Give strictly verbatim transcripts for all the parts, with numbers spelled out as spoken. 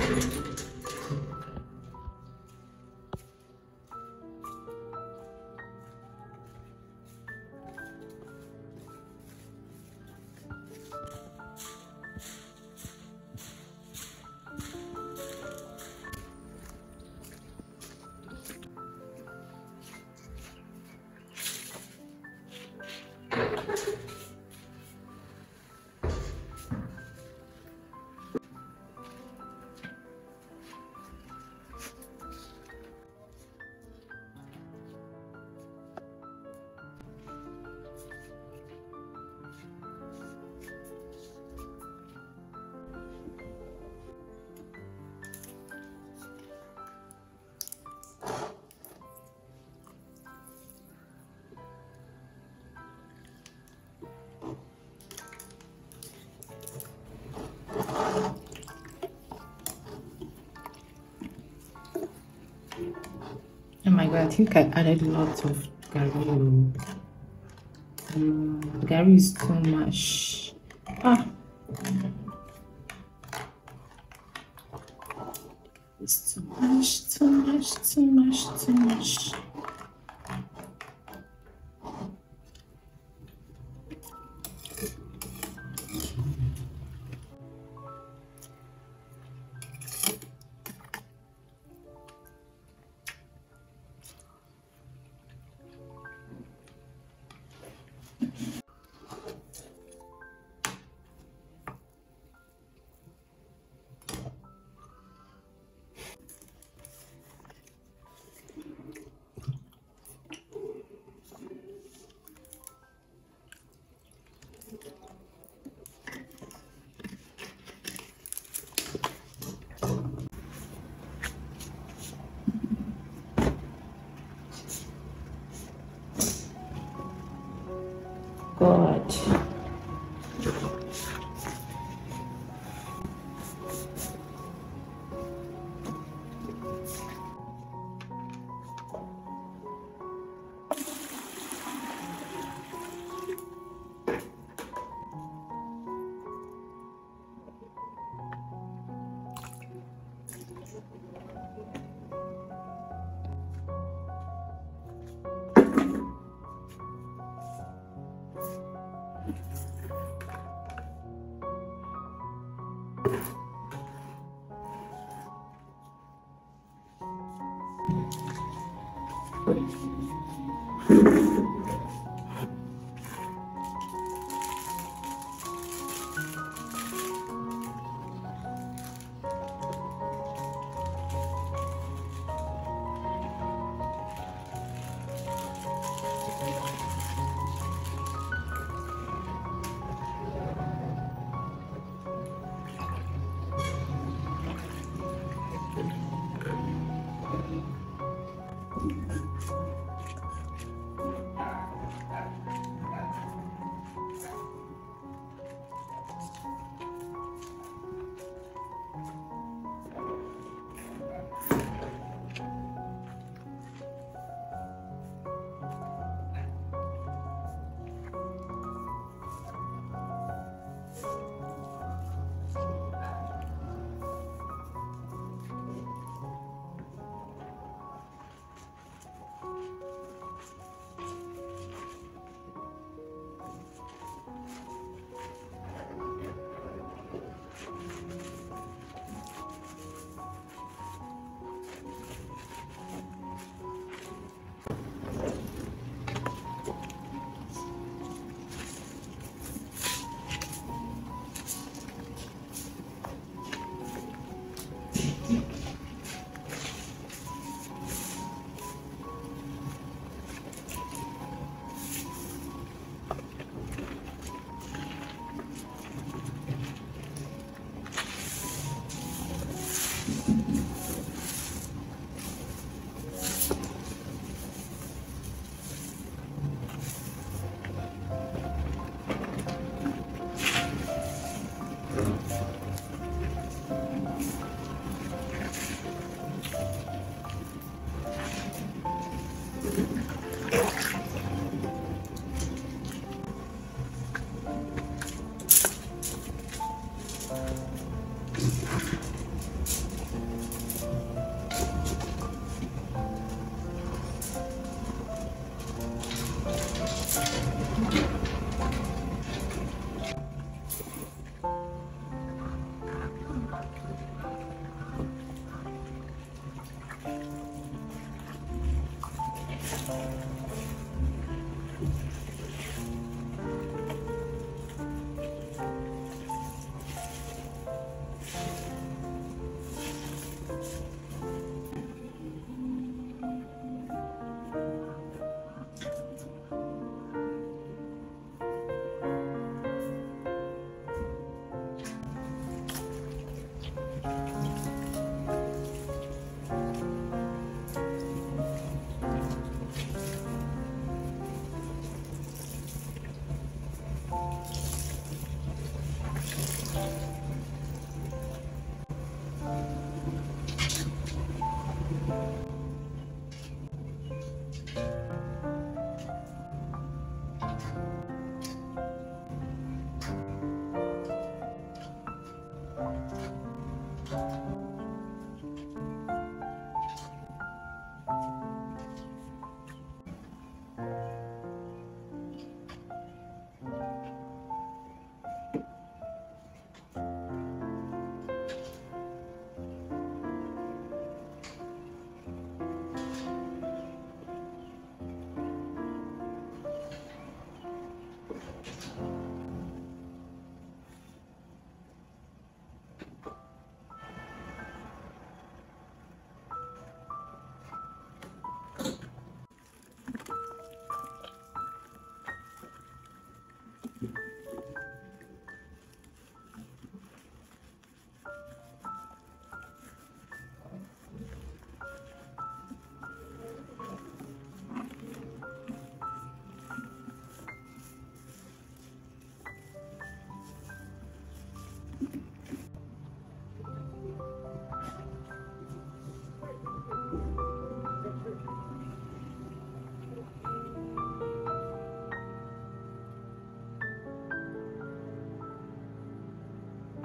Oh my god, I think I added lots of Gary. Um, Gary is too much. Ah, it's too much, too much, too much, too much. God.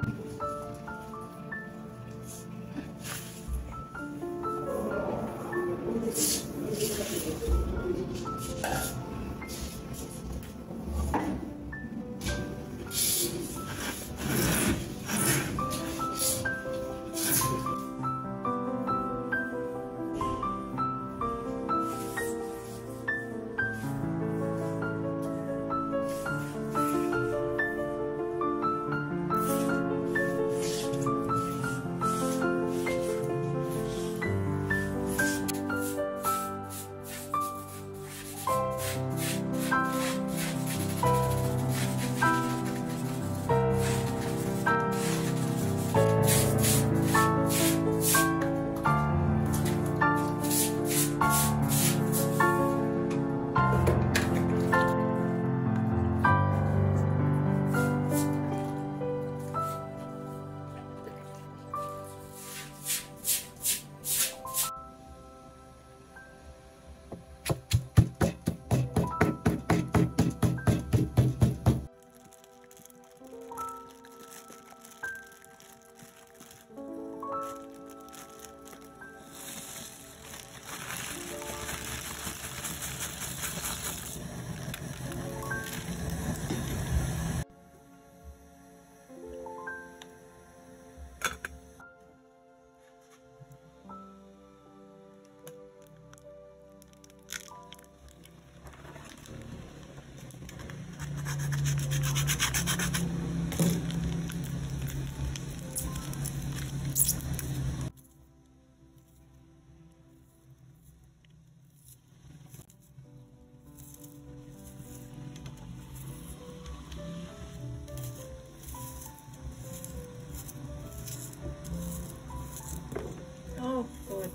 Oh God.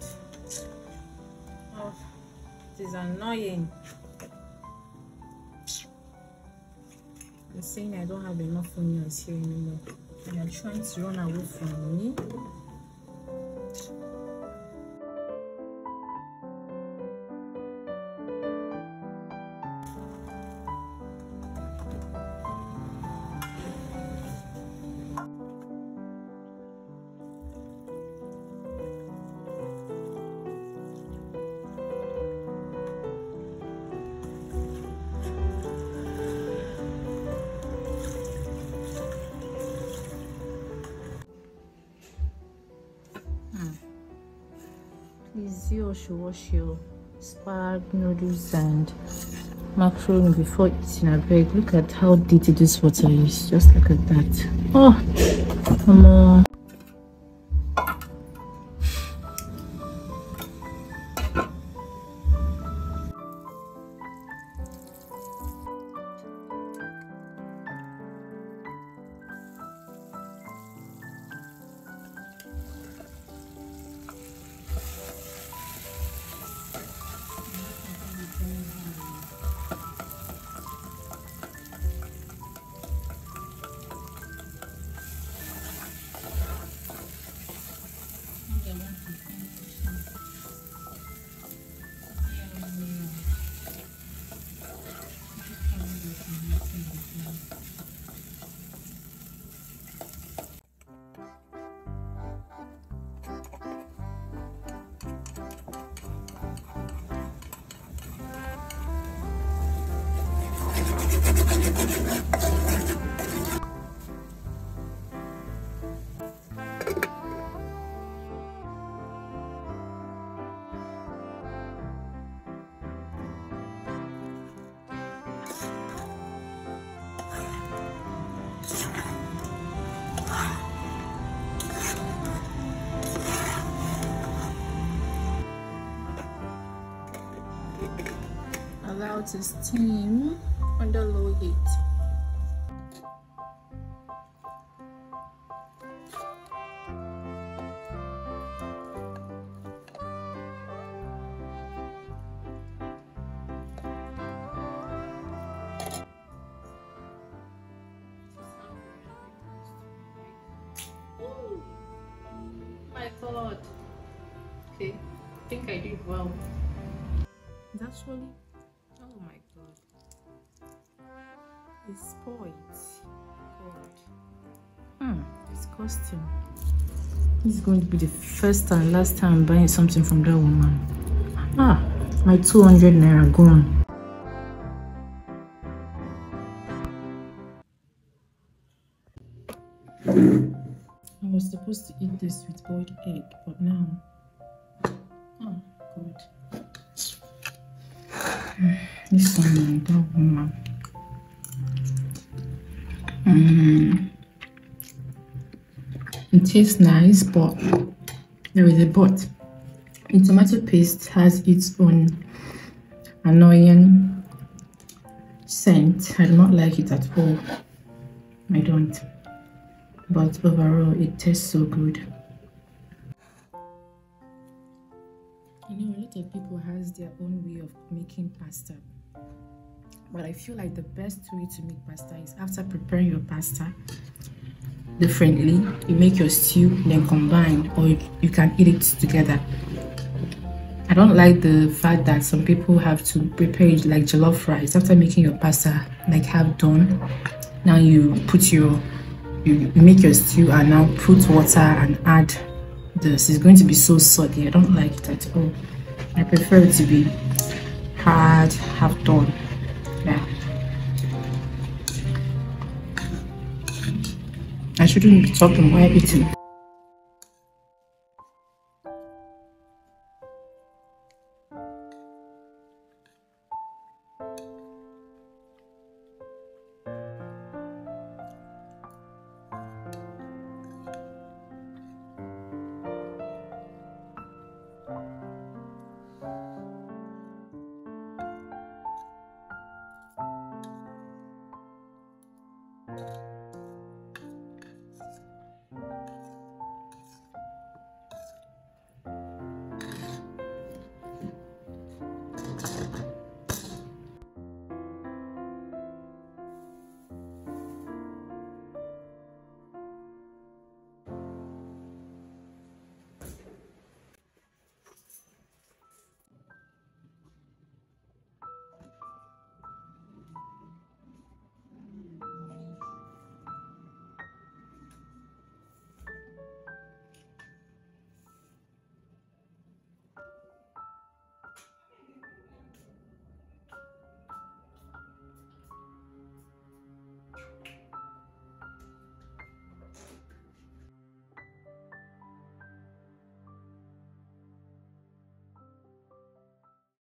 Oh, it is annoying. You're saying I don't have enough onions here anymore. And you're trying to run away from me. Please, you should wash your spag noodles and macaroni before eating. I beg. Look at how dirty this water is. Just look at that. Oh, come on. Allow to steam under low heat. Oh my God. Okay, I think I did well. That's really, oh my God, it's spoiled. God. Hmm. Disgusting. This is going to be the first and last time I'm buying something from that woman. Ah, my two hundred naira gone. I was supposed to eat this with boiled egg, but now, oh God. Mm, this one, that woman. Mm. It tastes nice, but there is a but. The tomato paste has its own annoying scent. I do not like it at all. I don't. But overall, it tastes so good. You know, a lot of people has their own way of making pasta. But I feel like the best way to make pasta is after preparing your pasta differently, you make your stew, then combine, or you can eat it together. I don't like the fact that some people have to prepare it like jollof rice after making your pasta like half done. Now you put your you make your stew and now put water and add this. It's going to be so soggy. I don't like it at all. I prefer it to be hard, half done. Yeah. I shouldn't be talking while eating.